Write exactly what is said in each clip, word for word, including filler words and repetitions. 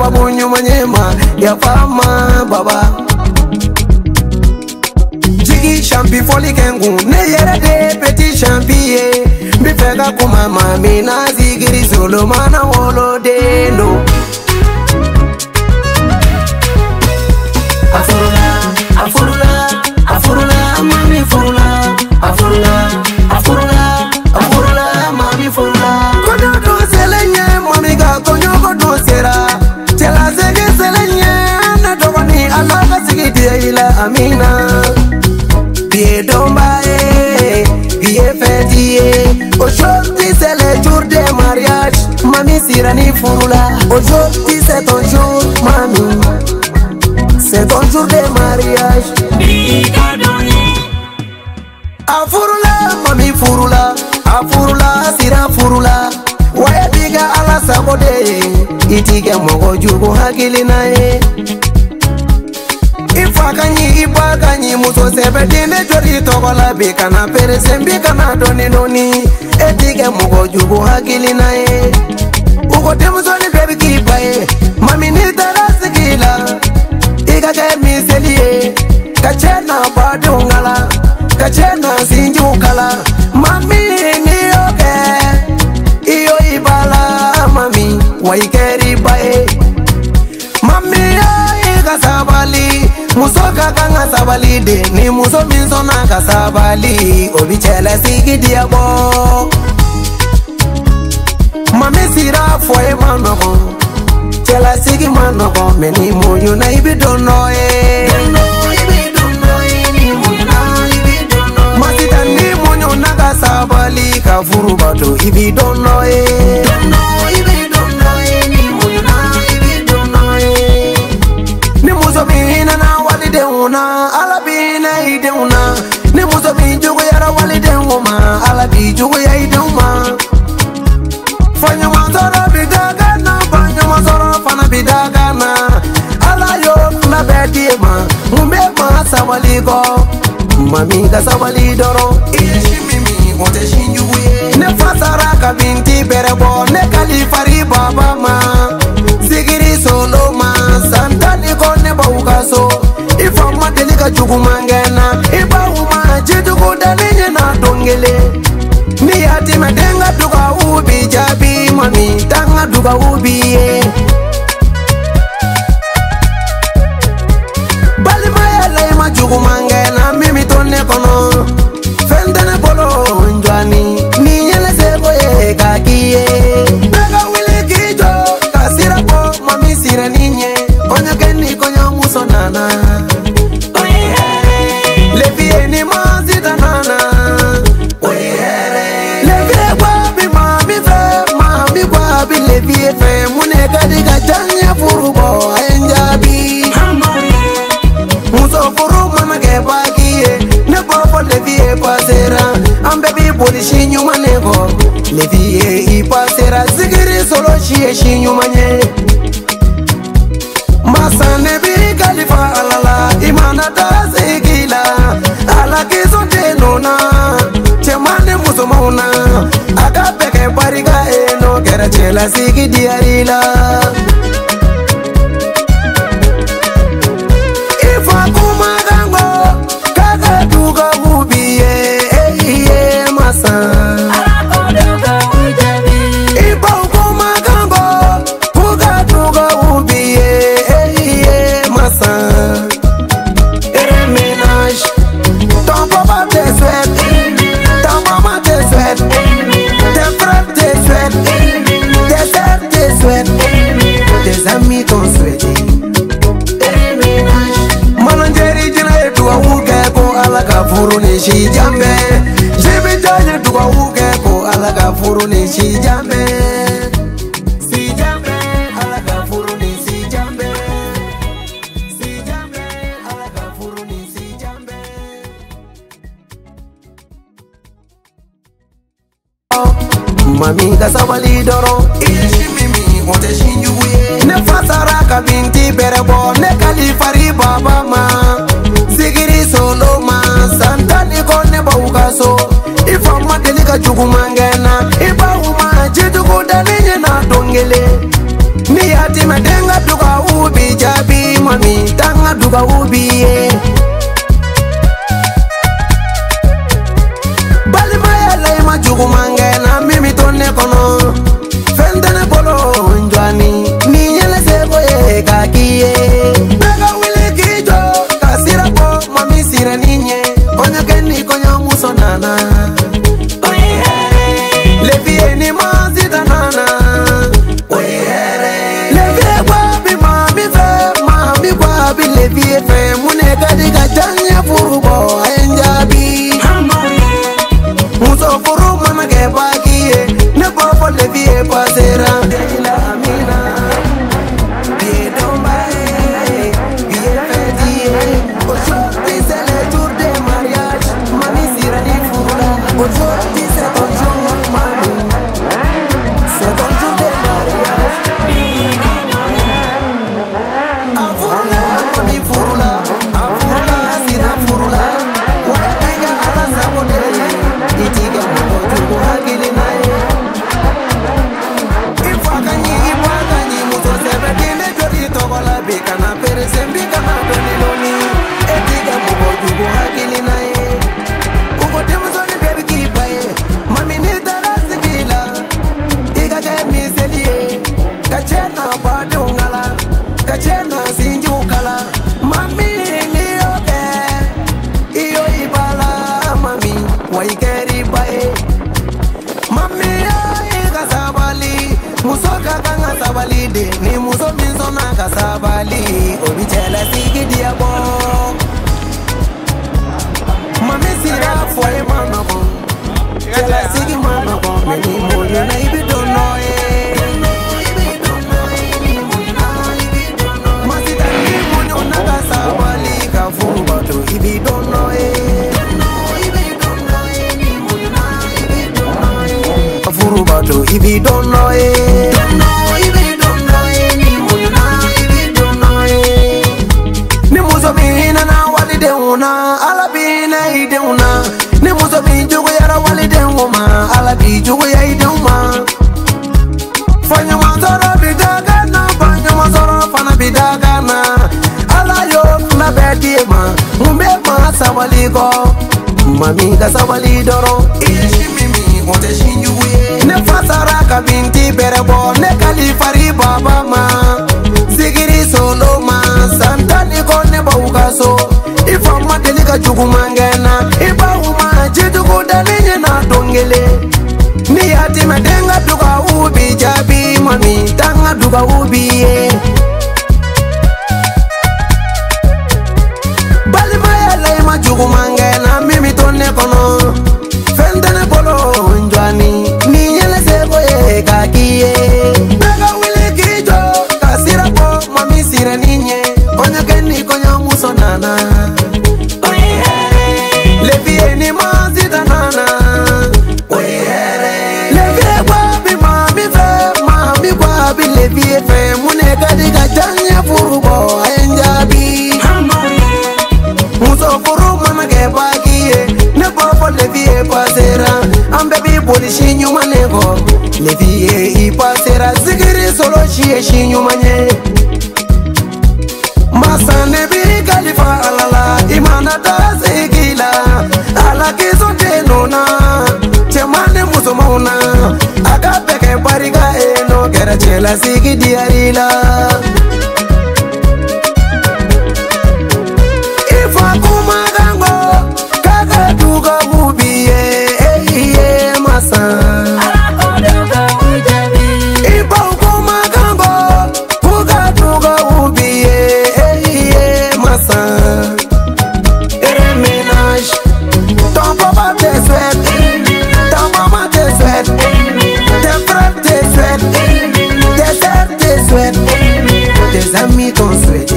sababu nyuma nyema ya fama baba. Jigi champi foli kengu ne yere de petit champier. Bifega kuma mami na zigiri solo mana wolo dendo. Afurula, afurula, afurula, mami furula, afurula, afurula, afurula, mami furula. Kono do selenye, mami ga konyo kono sera. Tela sege selenye, na tobani alaka sigiti ila amina. Biye domba e, biye fetiye. Aujourd'hui c'est le jour de mariage, mami sirani furula. Aujourd'hui c'est ton jour, mami. C'est ton jour de mariage. Afurula, mami furula. Afurula, sira furula. Waya diga ala sabode. Itige mogo jugu hakili nae. Ifa kanyi, ipa kanyi. Muso sebe dine jori tokola. Bika na pere sembika na doni noni. Itige mogo jugu hakili nae. Uko temuzoni baby kipae. Mami nitara sikila. Ikake miseliye, kachena badungala, kachena sinjukala. Mami niyoke, iyo ibala mami, waikeri bae. Mami ya ika sabali, musoka kanga sabali de, ni muso minsona ka sabali, obichele sigi diabo. Mami sira foye manoko. Chela sigi manoko meni moyo na ibi dono e. Masita ni moyo na kasabali kafuru bato ibi dono e. Ni muso bina na walide una, ala bina ide una. Ni muso binjugu yara walide uma, ala binjugu ya ide uma. Fanya mazara bidaga na fanya mazara fana bidaga na ala yo na bedima mumbe ma sawaligo mami ga sawali doro ishi mimi wote shinjuwe ne fasara ka binti berebo ne kalifari baba ma sigiri solo ma santani ko ne baukaso ifama delika jugu mangena ibauma jidugo dalinye na dongele. Ni yati medenga duga ubi jabi mami tanga duga ubi ye. Bali maya lai majugu mangena mimi tonne kono. Fendene bolo njwani ni nyele sebo ye kakiye. Naga wile kijo kasira po mami sire ninye. Onyo keni konyo muso nana. Lefie ni mazita nana. Levie fe mune kadiga janya furubo enjabi muso furu mana ke bagiye ne bofo levie pasera ambe bi polishi nyuma nego levie i pasera zigiri solo shie shi nyuma nye masane bi kalifa alala imana ta zigila ala kizo tenona chemane muso mauna agape ke bariga eno kera chela sigi diarila ifa kumagango kaka duga ubiye eiye masa ifa kumagango kuka duga ubiye eiye masa ere menage ton papa te souhaite ta maman te souhaite tes frères te souhaitent tes sœurs te souhaitent tes amis t'ont souhaité mananjeri jina yetu wa uke ko ala kafuru ni shi jambe jibi janye tu wa uke ko ala kafuru ni shi jambe si jambe ala kafuru ni si jambe si jambe ala kafuru ni si jambe. Mami ga sabali doro ishi mimi wote shinjuwe ne fasara ka binti berebo ne kalifari baba ma sigiri solo ma santani ko ne baukaso ifama delika jugu mangena ibauma jidugo dalinye na dongele ni yati madenga duka ubi jabi mami tanga duka ubi ye bali maya lai majugu mangena mimi tonne kono fendene bolo njwani ni nyele sebo ye kakiye bega wile kijo kasira po mami sira ninye konya keni konya muso nana levie ni mazita nana levie kwabi mami fe mami kwabi levie fe mune kadika janya furubo enjabi muso furu mana ke bakiye ne bofo levie pasera dela amina die dombae die fedie aujourd'hui c'est le jour de mariage mami sira ni furula aujourd'hui c'est ton jour mami c'est ton jour de mariage afurula mami furula afurula sira furula waiga ala sabode itiga mo tuko hakili naye ifakanyi ifakanyi muso sebe dine jori tokola bikana pere sembi kana doni loni etiga mo tuko hakili naye uko temuso ni baby kipaye mami ni darasi bila iga ke miselie kachena badungala kachena sinjukala mami ni oke iyo ibala mami waikeri bae mami iga sabali musoka kanga sabali de ni muso minso na kasabali obichela sigi diabo mami sira foi manoko chela sigi manoko meni moyo na ibi dono e masita ni moyo na kasabali kafunga to ibi dono e kafunga to ibi dono e ni muso bina na walide una ala bina ide una ni muso bin jugu yara walide uma ala bi jugu ya ide uma fanya mazoro bidaga na fanya mazoro fana bidaga na ala yo na beti ma mumbe ma sawaliko mami ka sawali doro ishi mimi wote shinjugu ye ne fasara ka binti berebo ne kalifari baba ma sigiri solo ma santani kone baukaso ifama delika jugu mangena iba uma jidugu dalinye na dongele ni yati madenga duka ubi jabi mami tanga duka ubi ye bali maya lai majugu mangena mimi tonne kono fendene bolo njwani ni nyele sebo ye kakiye bega wile kijo kasira po mami sira ninye konya keni konya muso nana levie ni mazita nana levie kwabi mami fe mami kwabi levie fe mune kadika janya furubo enjabi muso furu mana ke bakiye ne bofo levie pasera ambebi boli shinyu manego levie ipasera zigiri solo shie shinyu manye masane bi kalifa alala imana ta sigila ala kiso tenona temane muso mauna akapeke bariga eno kera chela sigi diarila ifa kumagango kaka duga ubiye eiye masa ifa kumagango kuka duga ubiye eiye masa ere ménage ton papa te souhaite ta maman te souhaite tes frères te souhaitent tes sœurs te souhaitent tes amis t'ont souhaité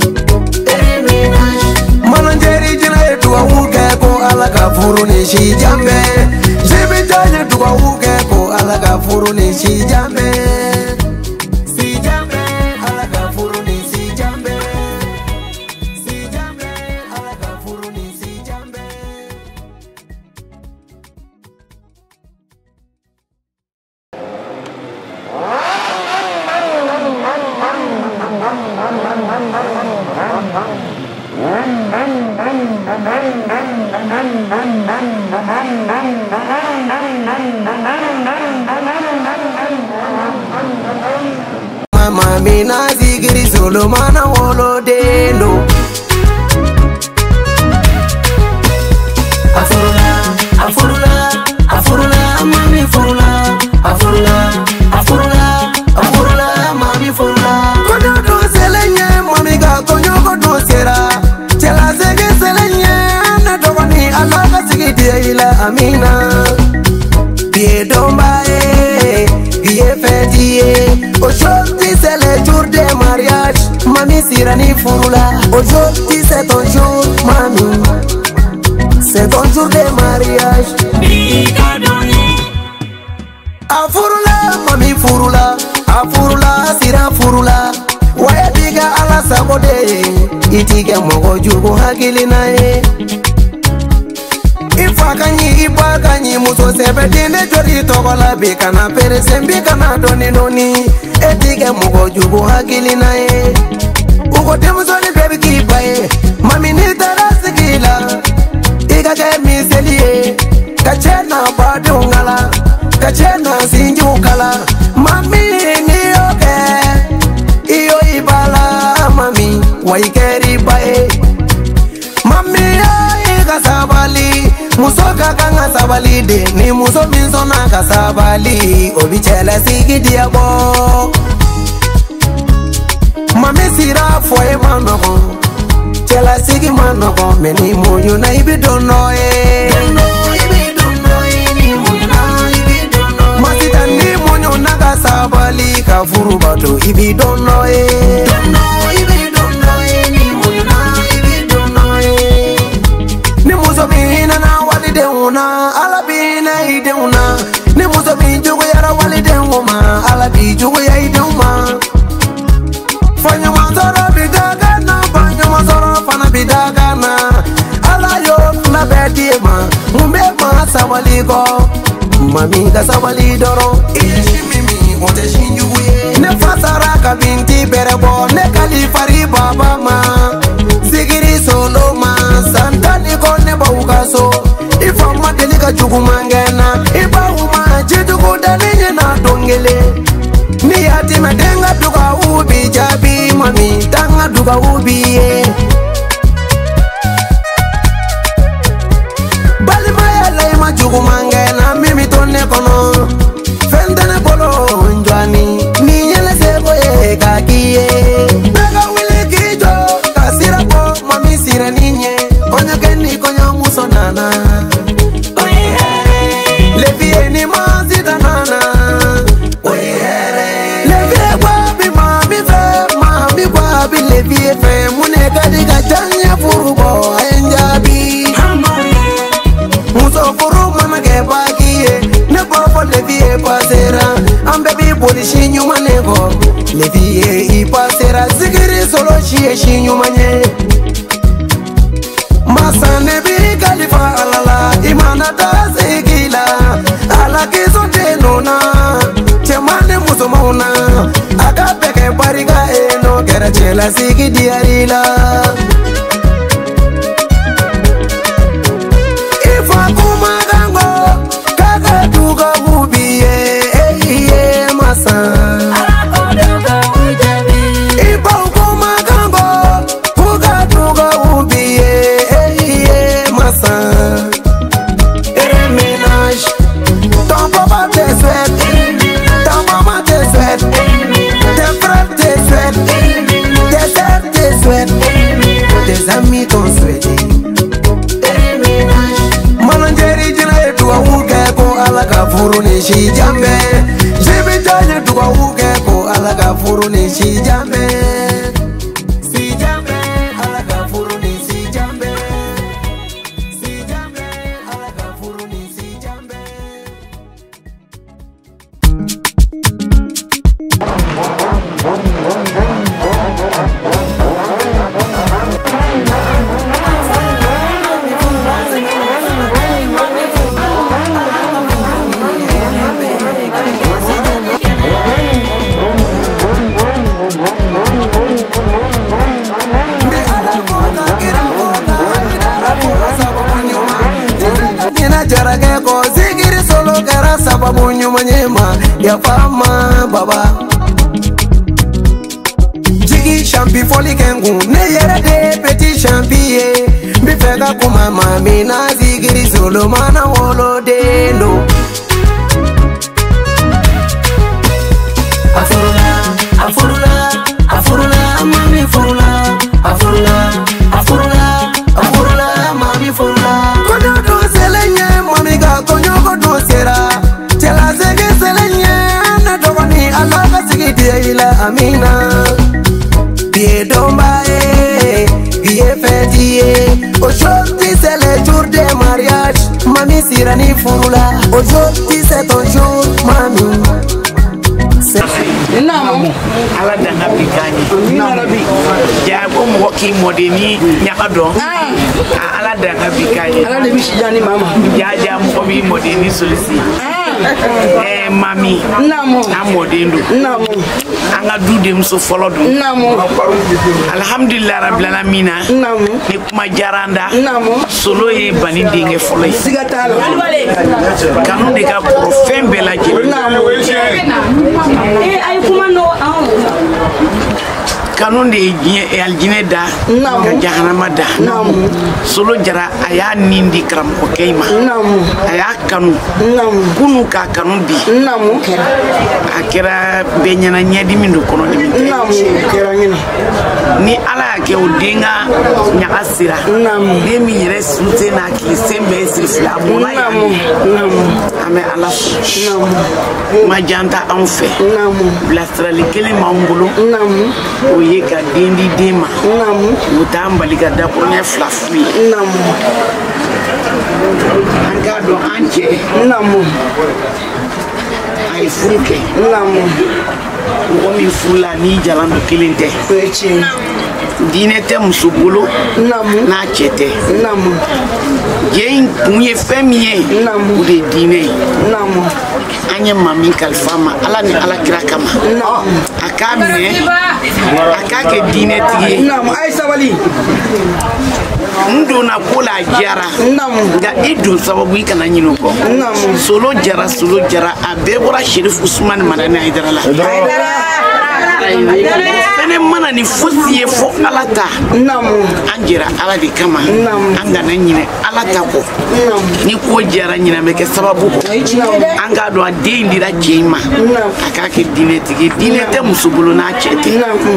mananjeri jina yetu auke ko alaka furu ni shi jambe jibi janye tu auke ko alaka furu ni shi jambe si jambe alaka furu ni si jambe si jambe alaka furu ni si jambe Mama mina zigiri solo mana wolo dendo. Afurula, afurula, afurula, mami furula, afurula, afurula, afurula, mami furula. Konyo do selenye, mami ga konyo ko do sera. Chela sege selenye, na dogoni alaka sigi ila amina. Biye domba e, biye fetiye. Aujourd'hui c'est le jour de mariage, mami sirani furula. Aujourd'hui c'est ton jour, mami. C'est ton jour de mariage. Afurula, mami furula. Afurula, sira furula. Waya diga ala sabode. Itige mogo jugu hakili nae. Ifa kanyi, ipa kanyi. Muso sebe dine jori tokola. Bikana pere sembi kana doni noni. Itige mogo jugu hakili nae. Ugo temusoni baby kipae. Mami nitara sikila. Iga ke miseliye, kachena badungala, kachena sinjukala. Mami niyoke, iyo ibala mami, waikeri bae. Mami ya iga sabali, musoka kanga sabali de, ni muso minsona ka sabali, obichele sigi diabo. Mami sira foye manoko. Chela sigi manoko, meni moyo na ibi dono e. Masita ni moyo na kasabali ka furu bato ibi dono e. Ni muso bina na wali de una, ala bina ide una. Ni muso bin jugo yara wali de uma, ala bi jugo ya ide uma. Fanya mazoro bidaga na, fanya mazoro fana bidaga na. Ala yo na bedima, mumbe ma sawaliko. Mami ka sawali doro, ishi mimi wote shinjuye. Ne fasara ka binti berebo, ne kalifari baba ma. Sigiri solo ma, santani ko ne baukaso. Ifa madelika jugu mangena, iba uma jidugu dalinye na dongele. Ni yati medenga duka ubi jabi mami, tanga duka ubi ye. Bali maya laima jugu mangena, mimi tone kono. Fendene polo njwani, ni nyele sebo ye kakiye. Bega wile kijo, kasira po mami sira ninye. Konya geni konya muso nana. Levie ni mazita nana. Levie fe mune kadika chanya furubo enjabi. Muso furu mana ke bagiye, ne bofo levie pasera. Ambe bi boli shinyu manego, levie i pasera. Zigiri solo shie shinyu manye. Masane bi kalifa alala, imana ta zigila. Ala kiso tenona, chemane muso mauna. Akapeke bariga eno, kera chela sigi diarila. Ifa kumagango, kaka duga ubiye, eh masa. Ifa kumagango, kuka duga ubiye, eh masa. Ere ménage, ton papa te souhaite, ton maman te souhaite, tes frères te souhaitent, tes sœurs te souhaitent, tes amis t'ont souhaité. Manangeri jina yetu wa uke ko alaka furu ni shi jambe. Jibi janye tu wa uke ko alaka furu ni shi jambe. Si jambe alaka furu ni si jambe. Si jambe alaka furu ni si jambe. sababu nyuma nyema ya fama baba Jigi champi foli kengu ne yere de petit champier mi fega kuma mami na zigiri solo mana wolo de no Afurula afurula afurula mami furula afurula afurula afurula mami furula kono do selenye mami ga konyo ko do sera tela zege selenye na do ni Allah ka sigidi ila amina Bien dombaé, bien fêtier. Aujourd'hui c'est le jour de mariage. Mami sirani furula. Aujourd'hui c'est ton jour, mami. Namu ala danga bikani nabi ya ko mo ki modeni nyakado ala danga bikani ala de bishi jani mama ya ja mo bi modeni solisi eh mami namu na modendo namu anga dudem so folodo namu alhamdulillah rabbil alamin namu ni kuma jaranda namu solo e bani dinge folay sigatalo kanu de ka ko fembe la je namu eh ay kuma no kanon de e aljine da ka jahanama da solo jara aya nindi kram ko kayma aya kanu kunu ka kanu bi akira benyana nyadi mindu kono ni ni ala ke o dinga nyakasira de mi yere sute na ki sembe sifla mona ya ame ala ma janta en fait blastrali kele mambulu o ye ka dendi dema namu mutambali ka da ko ne flafi namu anga do anje namu ay funke namu o mi fula ni jalando kilinte dine te musubulu namu na chete namu yen kunye femie namu de dine namu anya mami kalfama ala ni ala kira kama akamne akake dine tiye namu aisha wali ndo na kola jara namu ga idu sababu ikana nyino ko namu solo jara solo jara abebora Sheriff Usman Madani Aidarala Fene mana ni fusiye fo alata namu anjira ala di kama anga na nyine alata ko ni ko jara nyina meke sababu ko anga do ade indira chema akake dineti ki dinete musubulu na chete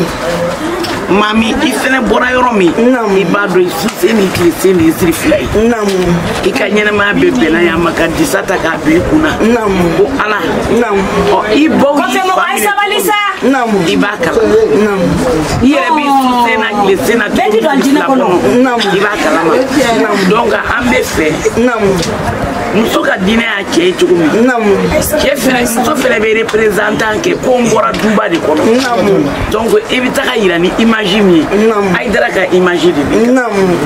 mami ifene bora yoromi ibado isuse ni kriseni isriflai namu ikanyene ma bebe na ya makadi sata ka be kuna namu ko ala namu o ibo ko se mo aisa balisa namu ibaka namu yere bi isuse na krisena beti do anjina ko namu ibaka lama donc ambe fe namu musoka dine a che chukumi namu che fere so fere be representant ke ko ngora duba de ko namu donc evita ka irani imagine aidara ka imagine de namu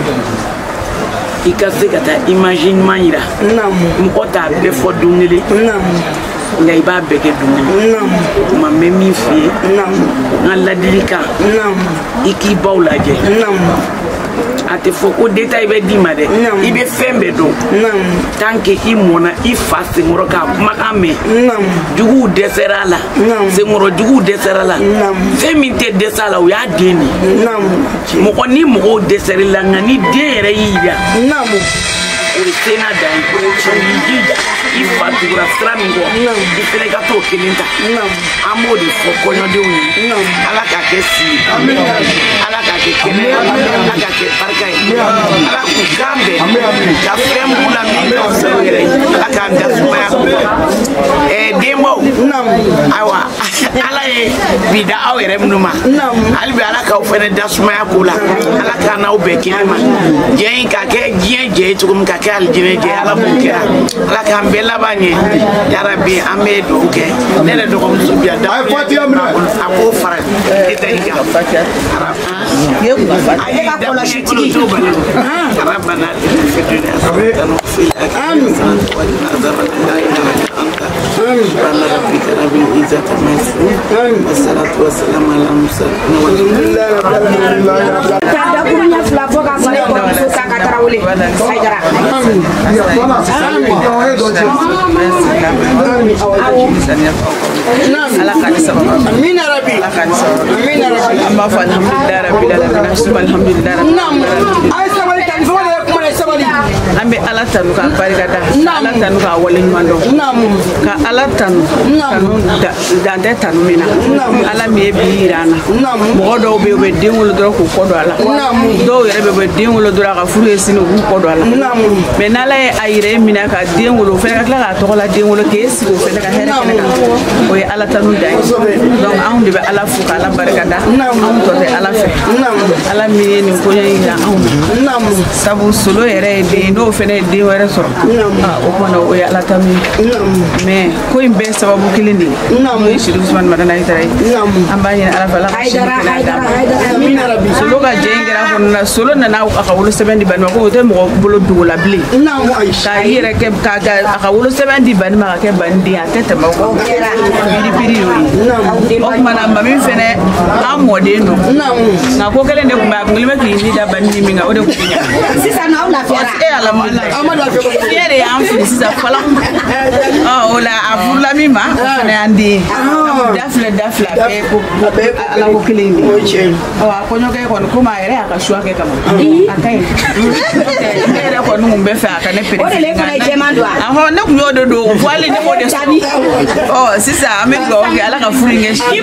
ikase kata imagine maira namu mukota be fo dunele namu ngai ba beke dunele namu ma memi fi namu ngala dilika namu iki baulaje namu ate foko detail be dimade ibe fembe do tanke imona ifase ngoro ka makame jugu deserala se ngoro jugu deserala feminte desala o ya deni mo ko ni mo deserala ngani dere yiya namu Sena dan chonjija ifatura stramingo ifele ka to kelinta amodi fokonyo de uni ala ka kesi ala ka kekene ala ka ke parkai ala ku gambe ka frembula mingo sere ala ka ndasuma eh demo awa ala e bida awere mnuma albi ala ka ofene dasuma yakula ala ka na obekema je ka ke je je tukum ka aljine je ala bukira ala kan bella banye ya rabbi ame duke nene do ko subia da ako fara ita ika yebu ay ka ko la shitiki rabbana fi dunya amin سبحان ربك رب العزة عما يصفون والصلاة والسلام على المرسلين والحمد لله رب العالمين wele Haidara ala ka ni sababa amina rabbi amina rabbi amma fa alhamdulillah rabbil alamin subhanallahi alhamdulillah nam ay sabali tan fo le ko le sabali ambe ala tanu ka barika da ala tanu ka wale mando nam ka ala tanu tanu da da tanu mina ala mi e biirana mo do be be dingul do ko ko do ala do yere be be dingul do ka furu esino ko ko do ala me nala e ayire mina ka dingul fe ka la to la dingul ke esi ko fe ka here o ye ala tanu dai donc an de be ala fu ka ala barika da an to te ala fe ala mi ni ko yin an sabu solo yere de no fe ne de were so ah o ko no o ye ala tanu mais ko imbe sababu kilindi no shi Usman madana itare amba ni ala fala Haidara Haidara Haidara amina rabbi solo ga jengera honna solo na na aka wolo sebendi ban ko te mo bolo dugula bli nam Aisha ka yere ke ka ga aka wolo sebendi ban ma ke bandi atete ma ko bidi bidi yo o mana mami fene amode no na ko kele ne kuma ngulime ki ni da bandi mi nga o de ko nya sisa na la fiera e ala amadu fiere am fi sisa fala ah ola abula mi ma ne andi dafle dafle be ko ala ko kele ni o akonyo ke ko ko ma ere aka shwa ke kama akai ere ko nu mbe fa aka ne pere o le ko le jemando aho ne ku yodo do wale ne mo de oh sisa ame go ke ala ka furi nge shi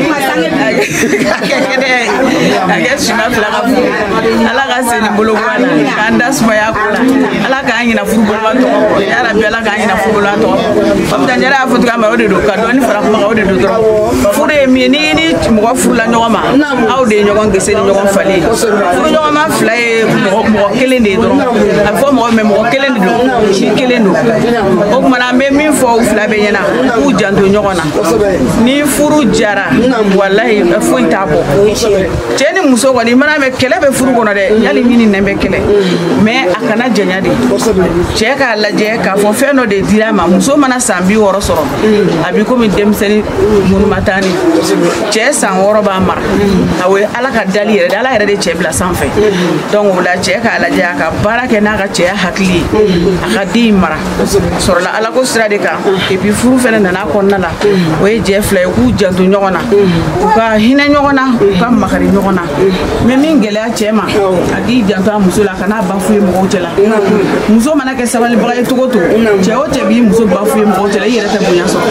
ake shi ma fla ka furi ala ka se ni bolo wala kanda sma ya kula ala ka anyi na furu bolo to ko ya rabbi ala ka anyi na furu bolo to ko dan jara futu ka ma o de do ka do ni fara ma o de do fure mi ni ni mo furu la nyoma aw de nyogon ke se ni nyogon fali furu nyoma fly mo mo kele ni do afo mo me mo kele ni do shi kele no o mana me min fo fla be yana u janto nyogona ni furu jara wallahi fo itabo jeni muso ko ni mana me kele be furu kono de yali mini nembe kele mais akana janya de che ka la je ka fo fe no de dira ma muso mana sambi woro soro abi ko mi dem seni munu matani che san woro ba mar awe ala ka dali yere ala yere de che bla san fe donc wala che ka la je ka barake na ka che hakli aka di mara soro la ala ko sira de ka et puis furu fe na na ko na la we je fle ku jantu nyogona ka hina nyogona ka makari nyogona me min gele a che ma agi jantu muso la kana ba fu mo tela muso mana ke sabali ba to to che o te bi muso ba fu mo tela yere te bunya so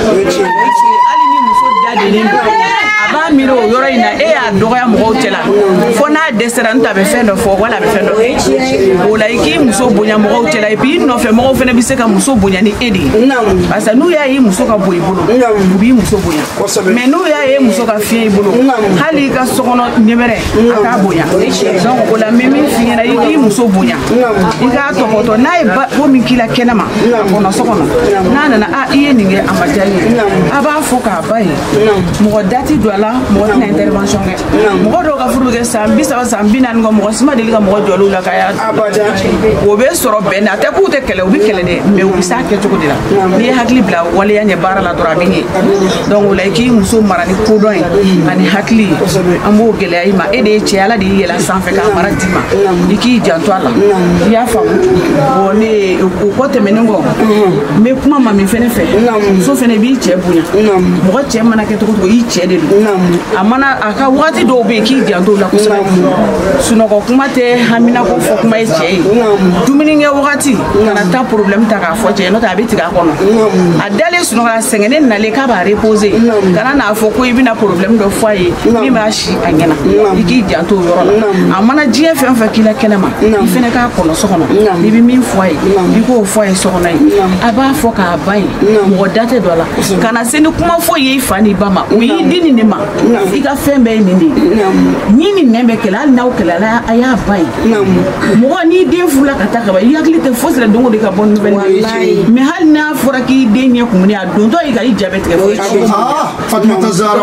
ali ni muso dade ni aba miro yoro ina e a doya mo tela fo na desera nta be fendo fo wala be fendo wala iki muso bunya mo tela e bi no fe mo fe ne bi se ka muso bunya ni edi parce que nous ya yi muso ka boy bulu bi muso bunya mais nous ya yi muso ka fie bulu hali ka sokono nimere aka bunya donc wala memi fie na yi muso bunya ika to moto na e ba ko min kila kenama kono sokono na na na a iye ninge amajali aba fo ka bai mo dati do la mo na intervention nge mo do ka furu ke sambi sa sambi nan ngo mo sima deli ka mo jolu la ka ya abaja wo be soro be na te ku te kele u bi kele de me u sa ke to ko dira ni hakli bla wala ya nye bara la dora bini donc wala ki muso marani ko do ani hakli ambo gele ay ma ede che ala di yela san fe ka mara dima iki janto ala ya fa wo ne ko te menengo me kuma ma mi fene fe so fene bi che bunya mo che mana ke to ko i che de amana aka wati do be ki janto la ko suno ko kuma te hamina ko fo kuma e che dumini nge wakati kana ta problem ta ka fo che no ta bi ti ka kono adale suno la sengene na le ka ba reposer kana na fo ko ibina problem do foyer ni ma shi anyana iki janto yoro la amana jie fe fa kila kenema ifene ka kono so kono ni bi mi foyer bi ko foyer so kono aba fo ka bai mo date do la kana seni kuma fo ye fani bama o yi dini ni ma ika fembe ni ni ni ni nembe kala na o kala la aya bai mo ni den fula ka ta ka ba yakli te fo sele dongo de ka bon nouvelle me hal na fora ki den ye kumuni a don to ika i diabete ke ah Fatima Tazara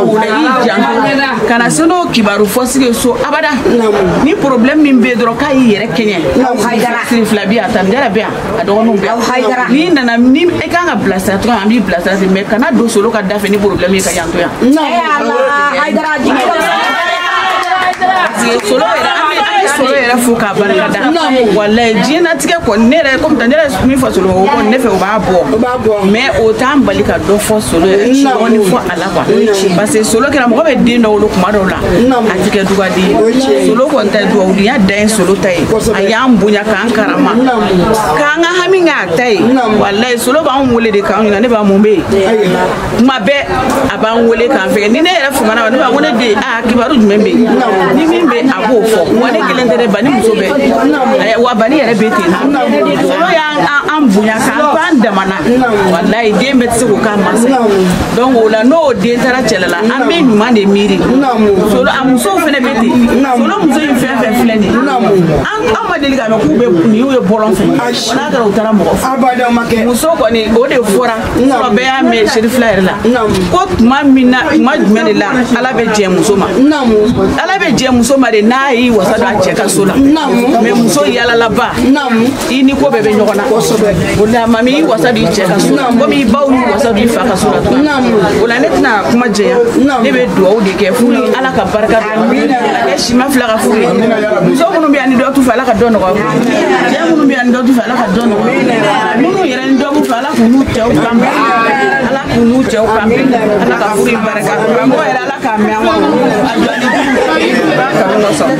kana seno kibaru fo sike so abada ni problem min be dro ka yi yere kenye Haidara sir flabi ata ndara be a do no be Haidara ni nana ni e ka nga placer to am bi placer me kana do solo ka dafe ni problem e ka yanto ya no Haidara jinga solo era ami solo era fo k'a barikada wallahi diɲɛ tigɛ ko ne yɛrɛ comme ne yɛrɛ min fɔ solo o ko ne fɛ o b'a bɔ mais o t'an bali ka dɔ fɔ solo yɛrɛ ni fɔ ala quoi parce que solo kɛra mɔgɔ bɛ den dɔw wolo kuma dɔw la a ti kɛ dugadi solo kɔni ta ye duwawudenya dan ye solo ta ye a y'an bonya k'an karama k'an ka hami k'a ta ye wallahi solo b'an wele de k'an ɲina ne b'a mun bɛ yen kuma bɛɛ a b'an wele k'an fɛ ni ne yɛrɛ famana ne b'a ko ne den a kibaru jumɛn bɛ yen ni min bɛ a b'o fɔ wa ne kelen tɛ dɛ ba ni muso bɛ wa ba ni yɛrɛ bɛ ten solo y'an bonya k'an to an damana wallahi den bɛ se k'o k'a mansa donc o la n'o den taara cɛla la an bɛ ɲuman de miiri solo a musow fana bɛ ten solo muso in fɛn fɛn filɛ nin an ma deli k'a mɛn k'u bɛ nin y'u ye bɔlɔn fɛ n'a kɛra u taara mɔgɔ fɛ muso kɔni o de fɔra sɔrɔ bɛɛ y'a mɛn seri fila yɛrɛ la ko tuma min na tuma jumɛn de la ala bɛ jɛ muso ma ala bɛ jɛ muso ma de n'a y'i wasa don a cɛ ka so la mais muso yalalaba i ni ko bɛɛ bɛ ɲɔgɔn na o la mami i wasa don i cɛ ka so la komi i baw y'u wasa don i fa ka so la o la ne tɛna kuma jɛya ne bɛ dugawu de kɛ furu ala ka barika don kɛ sima fila ka furu ye muso minnu bɛ yan ni dɔ t'u fɛ ala ka dɔ nɔgɔya cɛ minnu bɛ yan ni dɔ t'u fɛ ala ka dɔ nɔgɔya minnu yɛrɛ ni dɔ b'u fɛ ala k'u n'u cɛw kanbɛ ala k'u n'u cɛw kanbɛ ala ka furu in barika mɔgɔ yɛrɛ ala k'a mɛn an kɔnɔ a jɔli ba kanu dɔ sɔrɔ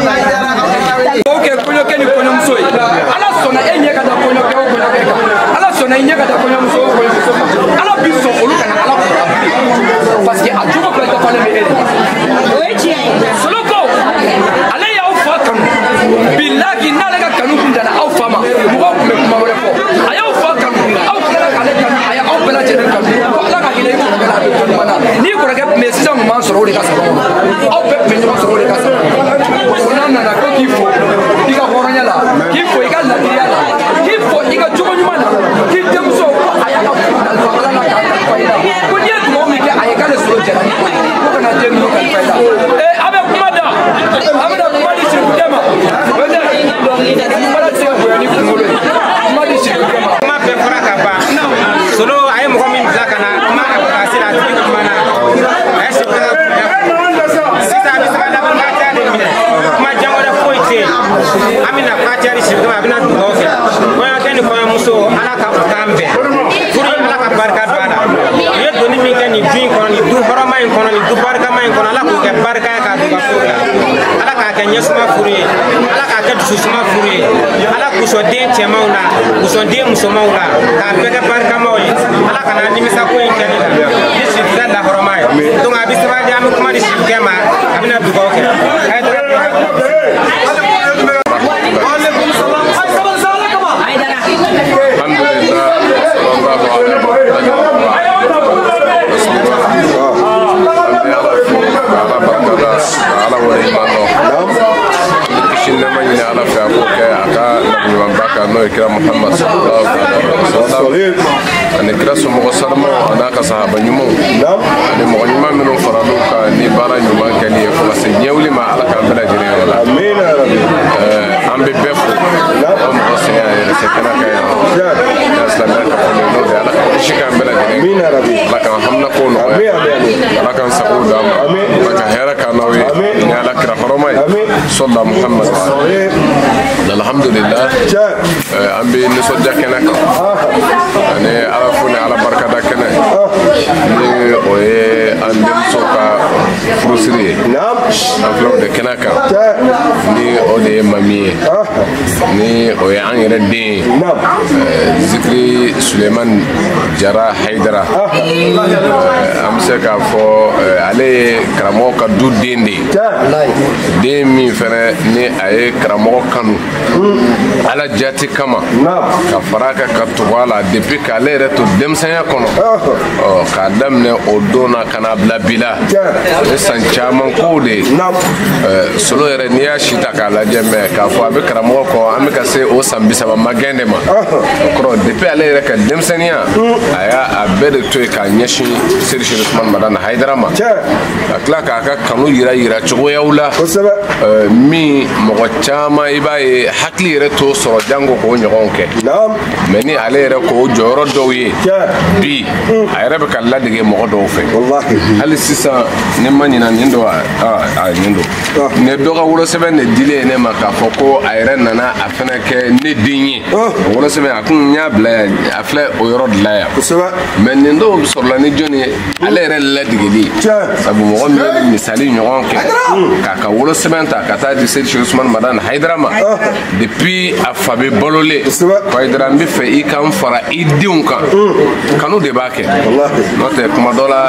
ok kɔɲɔkɛ ni kɔɲɔmuso ye ala sɔnna e ɲɛ ka da kɔɲɔkɛ o kɔɲɔkɛ kan ala sɔnna e ɲɛ ka da kɔɲɔmuso o kɔɲɔmuso kan ala bi sɔn olu kana ala kɔrɔ parce que a jogo bɛɛ dafalen bɛ e de o ye tiɲɛ ye solo ko ale y'aw fa kanu bilahi n'ale ka kanu kun dara aw fa ma mɔgɔw tun bɛ kuma wɛrɛ fɔ a y'aw fa kanu aw tilala k'ale kanu a y'aw bɛɛ lajɛlen kanu ko ala ka hinɛ i kɔrɔkɛ la a bɛ fɛn ɲuman na n'i kɔrɔkɛ tun bɛ sisan ɲuman sɔrɔ o de ka sɔrɔ aw bɛɛ tun bɛ ɲɔgɔn sɔrɔ o de ka sɔrɔ o n'a nana ko k'i fo i ka hɔrɔnya la k'i fo i ka ladiriya la k'i fo i ka jogo ɲuman na k'i denmuso ko a y'a ka furu kalifa ala la k'a kalifa i la ko n'i ye dugawu min kɛ a ye k'ale solo jɛra ni ko ye ko kana den ninnu kalifa i la ee a bɛ kuma da a bɛna kuma di sirikukɛ ma o tɛ kuma da tɛ se ka bonya ni kunkolo ye kuma di sirikukɛ ma. kuma bɛɛ fɔra ka ban solo a ye mɔgɔ min bila ka na kuma a bɛ ka se a tigi kuma na a ye sirikukɛ ka bonya sisan a bɛ se ka laban fatiya de minɛ kuma jan wɛrɛ foyi tɛ yen an bɛna fatiya di sirikukɛ ma a bɛna dugawu kɛ kɔɲɔkɛ ni kɔɲɔmuso ala ka o k'an bɛn furu ala ka barika don a la u ye doni min kɛ nin du in kɔnɔ nin du hɔrɔnma in kɔnɔ nin du barikama in kɔnɔ ala k'o kɛ barika ye k'a don ka furu la ala k'a kɛ ɲɛsuma furu ye ala k'a kɛ dususuma furu ye ala kusɔn den cɛmanw la kusɔn den musomanw la k'a bɛɛ kɛ barikamaw ye ala kana nimisa ko in kɛ ne la ni sirikukɛ lahɔrɔma ye donc a bɛ sabali an bɛ kuma di sirikukɛ ma a bɛna dugawu kɛ a ye dɔrɔn kira Muhammad sallallahu alaihi wasallam ani kira somɔgɔ salama ana ka sahaba ɲumanw ani mɔgɔ ɲuman minnu faral'u kan ni baara ɲuman kɛli ye fo ka se ɲɛwuli ma ala k'an bɛɛ lajɛlen yɔrɔ la an bɛ bɛɛ fo o mɔgɔ sen y'a yɛrɛ se kɛnɛ kan yan ka silamɛya ka fɔ n'o de ala k'an kisi k'an bɛɛ lajɛlen ala k'an hamina ko nɔgɔya ala k'an sago d'a ma ala ka hɛrɛ k'an n'aw ye ni ala kira hɔrɔma ye sɔla Muhammad alhamdulillah an bɛ nisɔndiya kɛnɛ kan ani ala fo ni ala barikada kɛnɛ ni o ye an denmuso ka furusiri ye an filɛ o de kɛnɛ kan ni o de ye mami ye ni o ye an yɛrɛ den ye zikiri Suleiman Jara Haidara an bɛ se k'a fɔ ale ye karamɔgɔ ka du den de ye den min fɛnɛ ni a ye karamɔgɔ kanu ala jati kama ka fara ka ka tugu a la depuis k'ale yɛrɛ to denmisɛnya kɔnɔ k'a daminɛ o don na ka na bila bi la o ye san caman kow de ye solo yɛrɛ n'i y'a si ta k'a lajɛ mɛ k'a fɔ a bɛ karamɔgɔ kɔ an bɛ ka se o san bi saba magɛn de ma o kɔrɔ depuis ale yɛrɛ ka denmisɛnniya a y'a a bɛɛ de to yen k'a ɲɛsin Seydi Seku Usmani Madani Haidara ma ka tila k'a ka kanu yira yira cogoyaw la min mɔgɔ caman i b'a ye hakili yɛrɛ t'o sɔrɔ jango k'o ɲɔgɔn kɛ mɛ ni ale yɛrɛ k'o jɔyɔrɔ dɔw ye bi a yɛrɛ bɛ ka ladege mɔgɔ dɔw fɛ hali sisan ni ma ma ɲina nin do a nin do ne dɔ ka wolosɛbɛn ne dilen ne ma k'a fɔ ko a yɛrɛ nana a fɛnɛ kɛ ne den ye wolosɛbɛn a kun y'a bila yan a filɛ o yɔrɔ de la yan mɛ nin dɔw sɔrɔla ni jɔnni ye ale yɛrɛ ladigeli sabu mɔgɔ min ye misali ɲɔgɔn kɛ k'a ka wolosɛbɛn ta ka taa di Seydi Cheikh Ousmane Madane Haidara ma depuis a fa bɛ balolen ko Haidara n bɛ fɛ i ka n fara i denw kan kanu de b'a kɛ n'o tɛ kuma dɔ la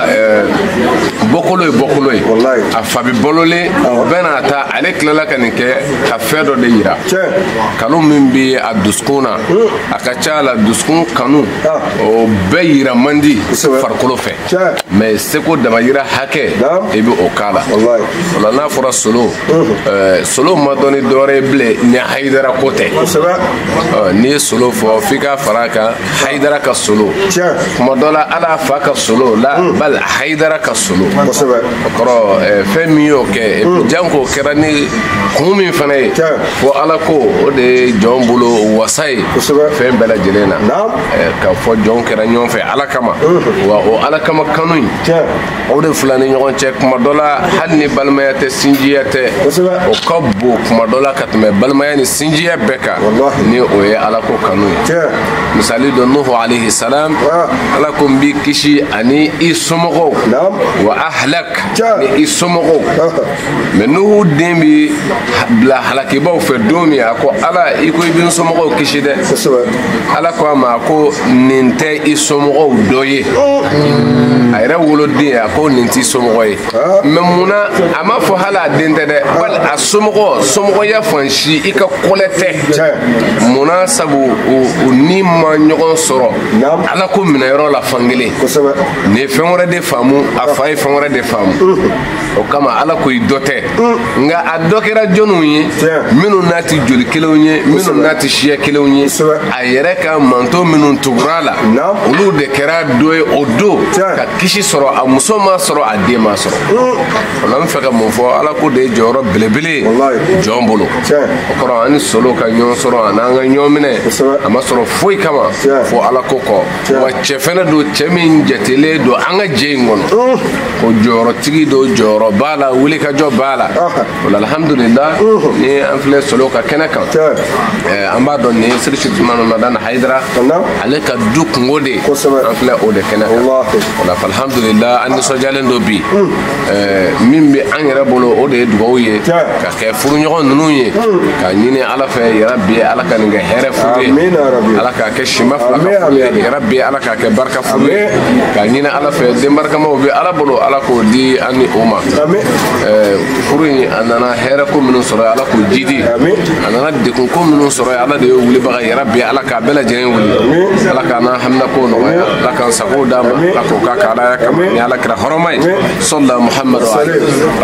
bɔkolo ye bɔkolo ye a fa bɛ balolen o bɛɛ n'a ta ale tilala ka nin kɛ ka fɛn dɔ de yira kanu min bɛ a dusukun na a ka ca la dusukun kanu o bɛɛ yira man di farikolo fɛ mɛ seko damayira hakɛ i bɛ o k'a la o la n'a fɔra solo solo ma dɔn ni dɔwɛrɛ ye bilen ni Haidara ko tɛ n'i ye solo fɔ f'i ka fara a kan Haidara ka solo kuma dɔ la ala fa ka solo la bali Haidara ka solo o kɔrɔ fɛn min y'o kɛ janko kɛra ni kun min fana ye fo ala ko o de ye jɔn bolo wasa ye fɛn bɛɛ lajɛlen na ka fɔ jɔn kɛra ɲɔgɔn fɛ ala kama wa o ala kama kanu in o de fila ni ɲɔgɔn cɛ kuma dɔ la hali ni balimaya tɛ sinjiya tɛ o ka bon kuma dɔ la ka tɛmɛ balimaya ni sinjiya bɛɛ kan ni o ye ala ko kanu ye misali dɔ Nuhu alayhi salam ala ko n b'i kisi ani i somɔgɔw wa ahlak ni i somɔgɔw mɛ Nuhu den bi bila halakibaw fɛ don min a ko ala i ko i bɛ n somɔgɔw kisi dɛ ala ko a ma ko nin tɛ i somɔgɔw dɔ ye a yɛrɛ woloden a ko nin t'i somɔgɔ ye mɛ munna a ma fɔ hali a den tɛ dɛ bali a somɔgɔ somɔgɔya fan si i ka kɔlɛ tɛ munna sabu o ni ma ɲɔgɔn sɔrɔ ala ko minɛyɔrɔ la fankelen nin ye fɛn wɛrɛ de faamu a fa ye fɛn wɛrɛ de faamu o kama ala ko i dɔ tɛ nka a dɔ kɛra jɔnniw ye minnu n'a ti joli kelenw ye minnu n'a ti siya kelenw ye a yɛrɛ ka manto minnu tugura la olu de kɛra dɔ ye o don ka kisi sɔrɔ a muso ma sɔrɔ a den ma sɔrɔ o la n fɛ ka mun fɔ ala ko de ye jɔyɔrɔ belebele ye jɔn bolo o kɔrɔ an ni solo ka ɲɔgɔn sɔrɔ ani an ka ɲɔgɔn minɛ a ma sɔrɔ foyi kama fo ala ko kɔ wa cɛ fɛnɛ don cɛ min jatelen don an ka jɛ in kɔnɔ ko jɔyɔrɔtigi don jɔyɔrɔ b'a la wulikajɔ b'a la o la alhamdulillah ni an filɛ solo ka kɛnɛ kan an b'a dɔn nin Seydi Cheikh Ousmane Madane Haidara ale ka du kungo de an filɛ o de kɛnɛ kan o la alhamdulillah an nisɔndiyalen don bi min bɛ an yɛrɛ bolo o de ye dugawu ye ka kɛ furuɲɔgɔn ninnu ye ka ɲini ala fɛ yarabi ala ka nin kɛ hɛrɛ furu ye ala k'a kɛ sima fila ka furu ye yarabi ala k'a kɛ barika furu ye ka ɲini ala fɛ den barikamaw bɛ ala bolo ala k'o di an ni o ma furu in a nana hɛrɛ ko minnu sɔrɔ ala k'o jidi a nana dekun ko minnu sɔrɔ ala de ye wulibaga yarabi ala k'a bɛɛ lajɛlen wuli ala k'a n'an hamina ko nɔgɔya ala k'an sago d'a ma ala k'o k'a ka alaya kama ni ala kɛra hɔrɔma ye sɔlila muhammadu alayhi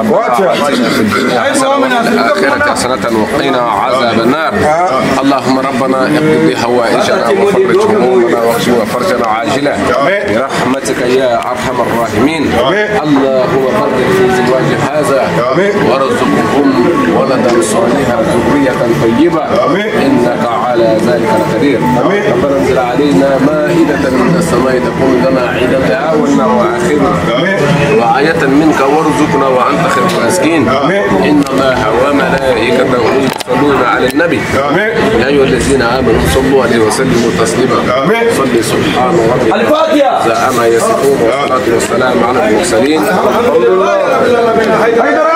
حسنة وقنا عذاب النار اللهم ربنا اقض حوائجنا وفرج همومنا واكشف فرجنا عاجلا برحمتك يا ارحم الراحمين اللهم بارك في زواج هذا وارزقهم ولدا صالحا ذرية طيبة انك على ذلك لقدير ربنا انزل علينا مائدة من السماء تكون لنا عيدا تعاوننا واخرنا وآية منك وارزقنا وانت خير الرازقين ان الله وملائكته يصلون على النبي يا ايها الذين امنوا صلوا عليه وسلموا تسليما صلي سبحان ربك الفاتحه ما يصفون والصلاه والسلام على المرسلين الحمد لله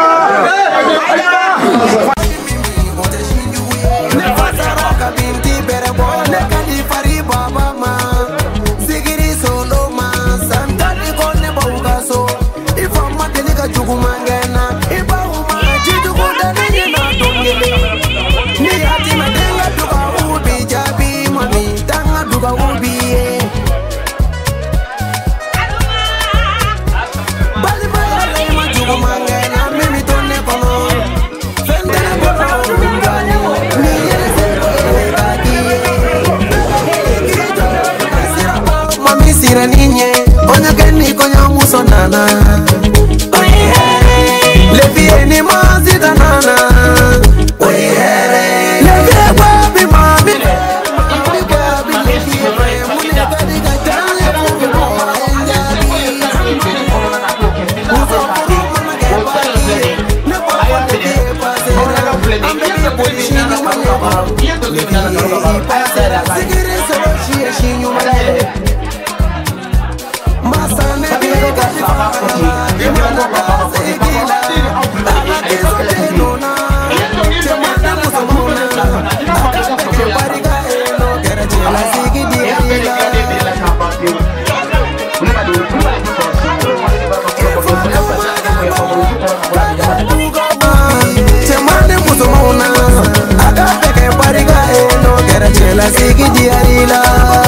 Bali bali ma jugo mangena mimi tonne kono fendele La sigi di arila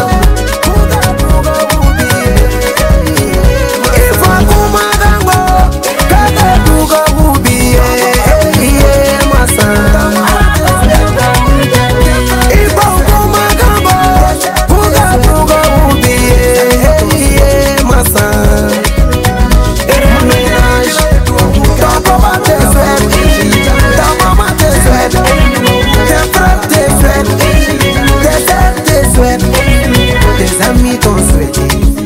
Ifa kumagango Kaka tuga ubiye Iye masa Ifa kumagango Kuga tuga ubiye Iye masa Ermenaj Toko bate swet Tama mate swet Tefrat te swet Des amis t'ont souhaité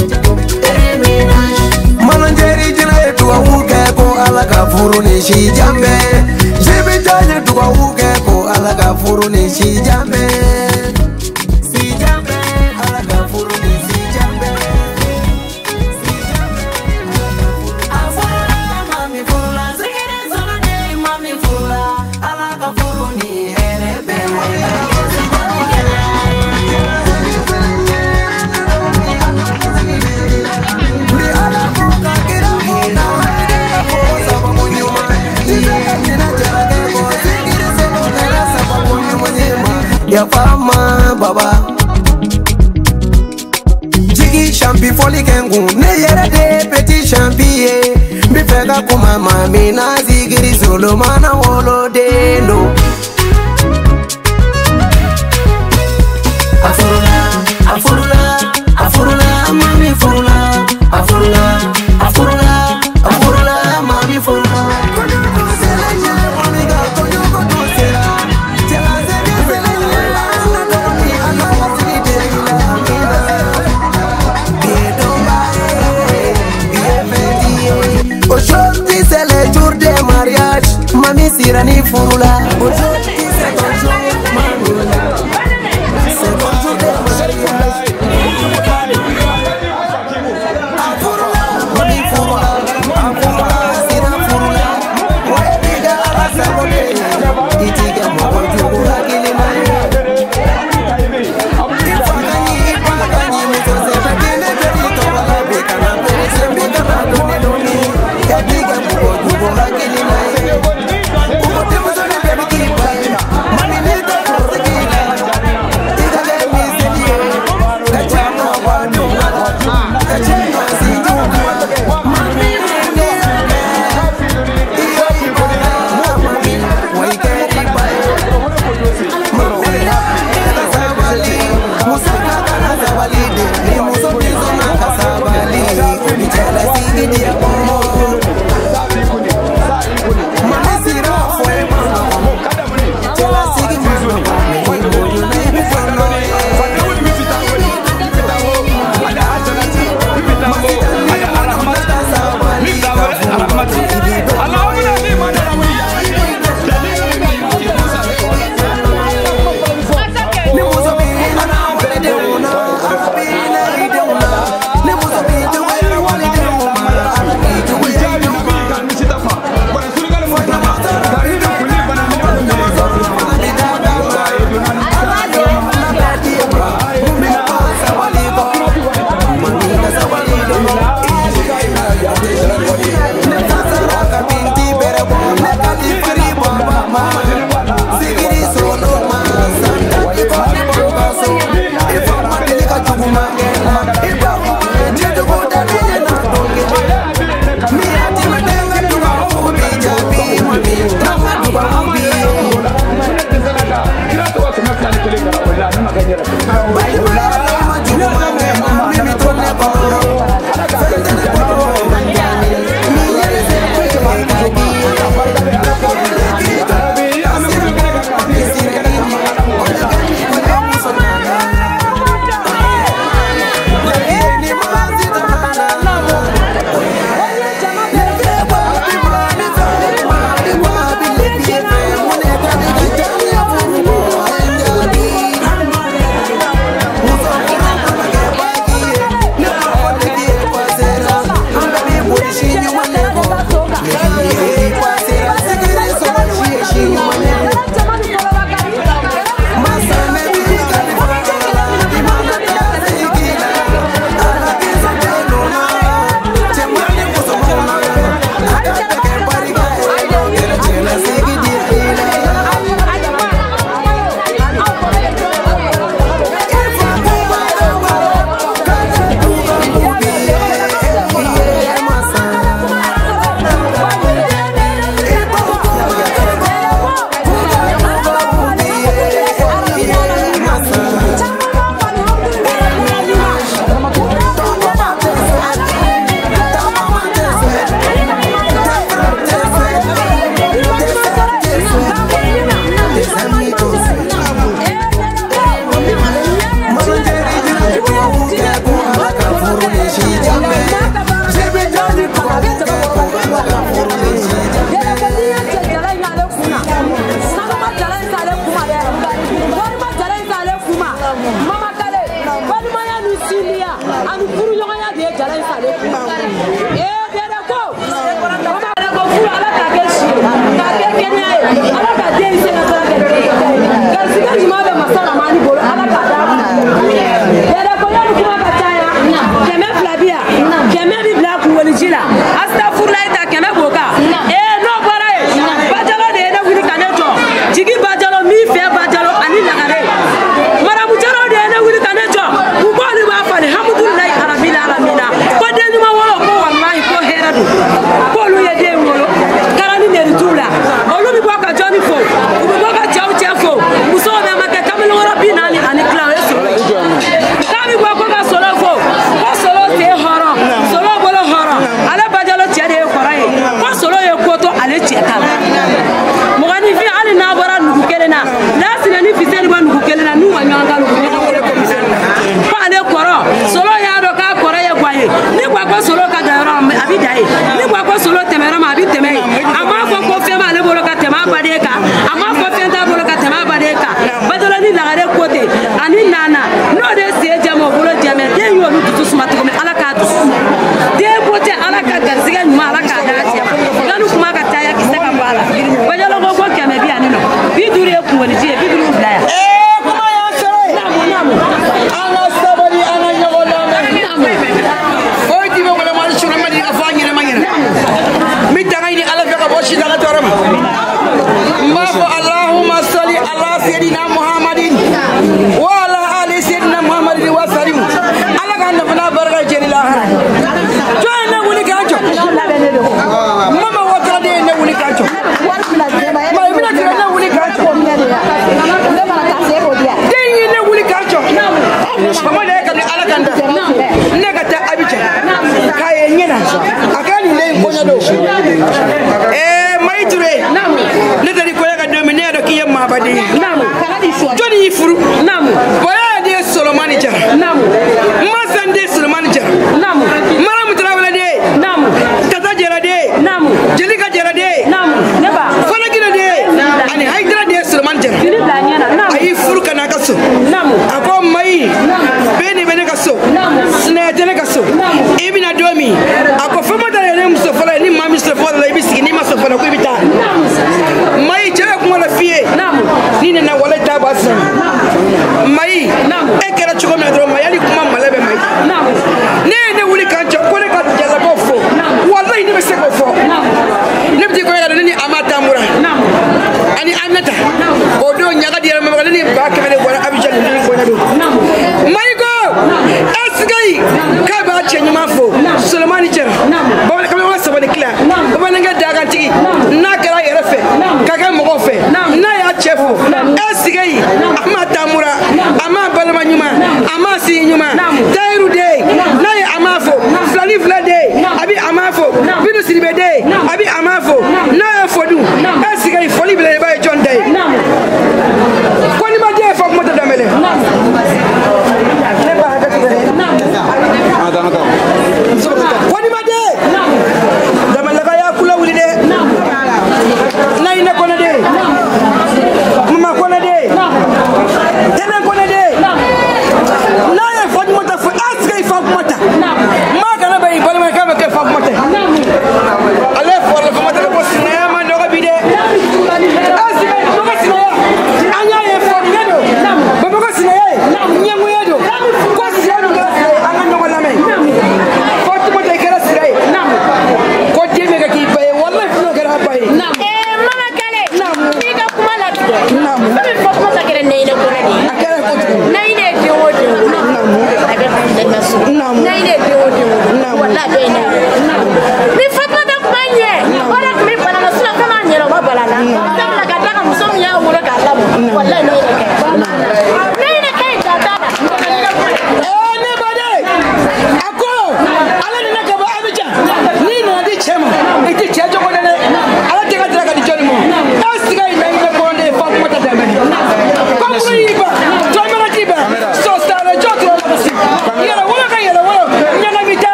Manangeri jina etuwa uke ko alaka furu ni shi jambe Jibi janye tuwa uke ko alaka furu ni shi jambe Si jambe alaka furu ni si jambe Afura mami fula Zikiri zona de mami fula Alaka furu ni erebe Ya fama baba Jigi champi foli kengu Ne yere de petit champier Mi fega kuma mami na zigiri solo mana wolo dendo Afurula, afurula, afurula, mami furula Afurula, afurula, afurula, mami furula Aujourd'hui c'est le jour de mariage Mami sirani furula jalan sale kuma eh bere ko mama bere ko fu ala ka ke shi ka ke kenya ala ka de se na ka ke ka siga juma be masala mani bolo ala ka da bere ko ya kuma ka taya keme flabia keme bi black woni jila astaghfirullah ta keme boka eh no bara bajalo de na wuri kaneto jigi bajalo mi fe bajalo ani lagare mara bujalo de na wuri kaneto ku ko ni ba fa alhamdulillah rabbil alamin ko de ni ma wolo ko wallahi ko heradu ko lu ye de wolo karani ne rutula olu bi boka joni fo bi boka chau chefo muso be make kamelo rabbi nani ani klawe so kami boka ka solo fo ko solo te horo solo bolo horo ala bajalo tiade ko rai ko solo ye ko to ale tiata mogani fi ali na bara nugu kelena la sinani fi seni ba nugu kelena nu wa nyanga lu ko ale koro solo ya do ka koro ye kwaye ni kwa ko solo ka daro abi dai ni kwa ko solo temera ma abi temei ama ko ko fe ma le bolo ka tema badeka ama ko fe ta bolo ka tema badeka badolo ni lagare kote ani nana no de se jamo bolo jame de yo lu tutu smart ko me ala ka tu de bote ala ka garziga nyuma ala ka dace ganu kuma ka taya kisaka bala badolo ko ko kame bi anino bi dure ku woni je bi dure blaya eh kuma ya sere namu namu ana sabari ana nyogola Oi ti mo wala mal shura madi afani na mangena mi tangay ni ala feka boshi dala torama ma fa allahumma salli ala sayyidina muhammadin wa ala ali sayyidina muhammadin wa sallim ala ga na bana barga jeri la har jo na wuli ganjo mama wata de na wuli ganjo ma mina tira na wuli ganjo de yi na wuli ganjo mama de ka ni ala ganda ne ga ta abije kaye nyina akani le ngonya do eh maiture ne dari ko yaga domine do kiye mabadi namu kanadi sho joni ifuru namu boya de solomani jar namu masande solomani jar namu maram trawala de namu tata jera de namu jelika jera de namu neba fana gina de ani haidra de solomani jar fili blanyana namu ayi furu kana kaso namu ako mai bene bene kaso sne tele kaso ibina domi ako fama da ne muso fala ni mami so fala ibi sigi ni maso fala ko ibita mai chere ko la fie ni ne na wala ta basa mai ekera chuko me do mai ali kuma malebe mai ne ne wuli kancho ko ne ka jala ko fo wallahi ni be se ko fo ne bi ko ya ni amata mura ani amnata o do nyaga di ma ni ba ka me wala abijal ni ko na do mai go asgai ka ba chenyi mafo solomani cher ba ka me wala sabani kila ba nga daga tigi na kala yerefe ka ka mo fe na ya chefu asgai amata mura ama balma nyuma ama si nyuma tairu de na ya amafo flani flade abi amafo bidu siribe de abi amafo na ya fodu asgai foli bele ba John day ko ni ma de fo mo ta damele ko ni ma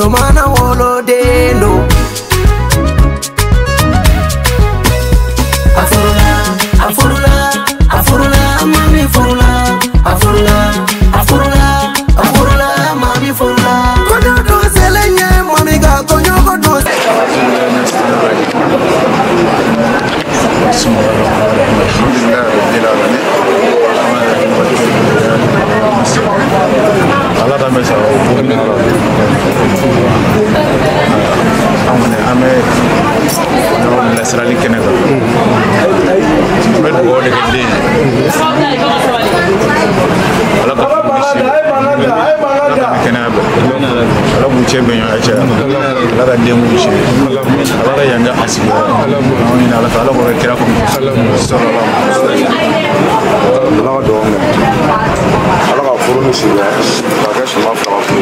wolo mana wolo dendo. Afurula, afurula, afurula, mami furula, afurula, afurula, afurula, mami furula. Konyo do selenye, mami ga konyo go do. Allah ta mesa o ni ala amane ame no nasrani kenega med bo de gede ala ka kenaba ala bu che benyo acha ala ka demu che ala ka yanga asiba ala ni ala ka ala ko kira ko sallallahu alaihi wasallam ala do ala ka furu ni siba ka ka shima fa ko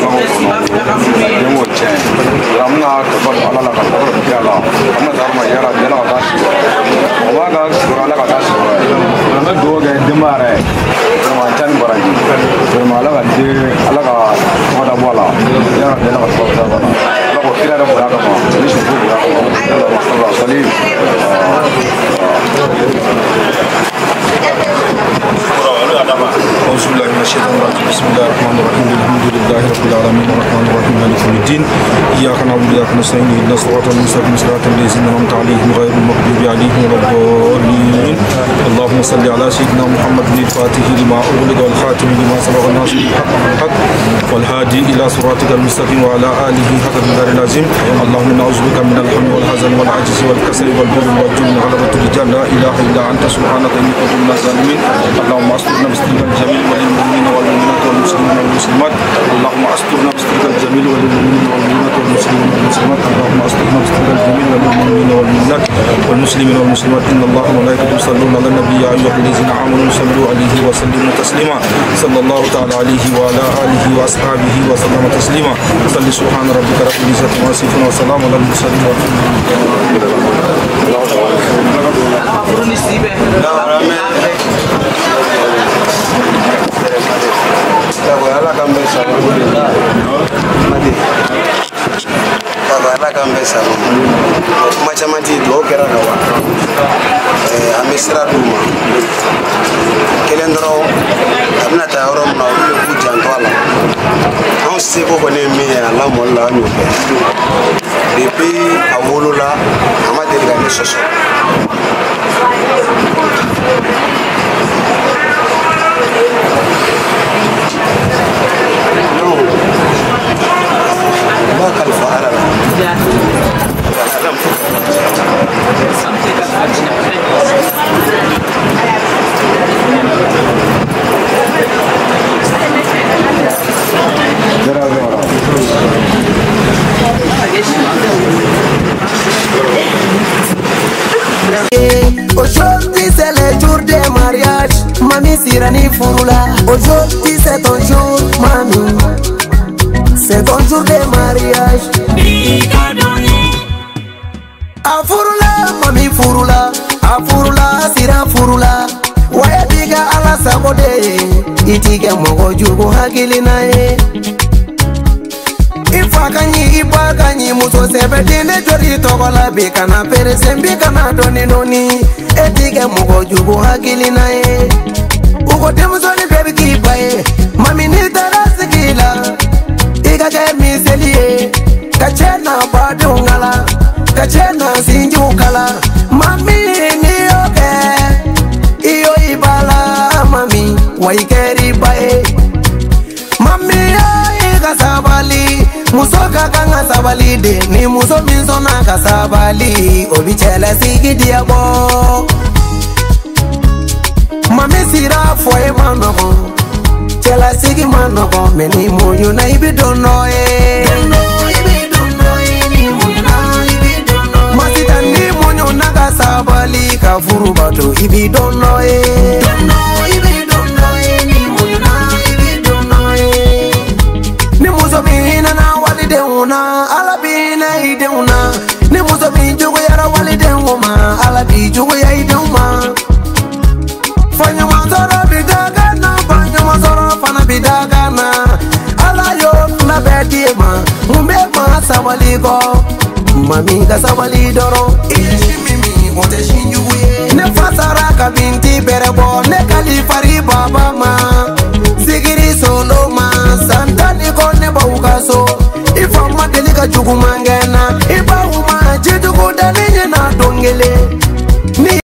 ni mo che ramna ka ba ala la ka ko kira la amma dharma yara dela ka siba wa ka ala ka ta siba na do ga dimare ma tan baraji ma ala ka de ala ka wada bola yara dela ka ko ta bana ala ko kira da bora ka ma ni shi ko bora ka Allah sallallahu alaihi أعوذ بالله من الشيطان الرجيم بسم الله الرحمن الرحيم الحمد لله رب العالمين الرحمن الرحيم مالك يوم الدين إياك نعبد وإياك نستعين اهدنا الصراط المستقيم صراط الذين أنعمت عليهم غير المغضوب عليهم ولا الضالين اللهم صل على سيدنا محمد الفاتح لما أغلق والخاتم لما سبق الناصر بالحق بالحق والهادي إلى صراطك المستقيم وعلى آله حق القدر العظيم اللهم نعوذ بك من الهم والحزن والعجز والكسل والبخل والجبن غلبة الرجال لا إله إلا أنت سبحانك إني كنت من الظالمين اللهم أسترنا بسترك الجميل وللمؤمنين والمؤمنات والمسلمين والمسلمات اللهم أسترنا بسترك الجميل وللمؤمنين والمؤمنات والمسلمين والمسلمات اللهم أسترنا بسترك الجميل وللمؤمنين والمؤمنات والمسلمين والمسلمات إن الله وملائكته يصلون على النبي يا أيها الذين آمنوا صلوا عليه وسلموا تسليما صلى الله تعالى عليه وعلى آله وأصحابه وسلم تسليما صل سبحان ربك رب العزة عما يصفون وسلام على المرسلين Ala kambe sababu mati baba ala kambe sababu kuma chamati do kera kawa eh amisra duma kelendro amna ta oro na ule kuja ntwala on se ko bone mi ala molla nyu be depuis awolula amade ga ni soso باك الفقراء Aujourd'hui c'est le jour du mariage, Mami Sirani Furula. Aujourd'hui c'est ton jour, Mami. C'est ton jour de mariage. Afurula, Mami Furula. Afurula, Sira Furula. Waya biga ala sabode. Itige mogo jugo hakili nae. Ifakanyi ipakanyi muso sebe dine jori tokola bika na pere sembi kana doni noni. Etige mogo jugo hakili nae. Uko temuzoni baby kipae. Mami nitarasi kila. Iga kermi selie. Kachena badungala. Kachena sinjukala. Mami ni oke. Iyo ibala mami. Waikeri bae. Mami yo iga sabali. Musoka kanga sabali de. Ni muso minsona ka sabali. Obi chele sigi diabo. Mami sira foye manobo. Chela sigi manobo. Meni moyo na ibi dono e. Masita ni moyo na ka sabali. Ka furu bato ibi dono e. Ni muso bina na wali de una. Ala bina ide una. Ni muso bin jugo yara wali de uma. Ala bi jugo ya ide uma. Fanya mazoro bidagana. Fanya mazoro fana bidagana. Ala yo na bedima. Mumbe sabali ko mami ka sabali doro mimi o te shinjugu ye ne fasara ka binti berebo ne kalifari baba ma sigiri solo ma santani ko ne bauka so ifa madeli ka jugu mangena iba uma jidugu dali na dongele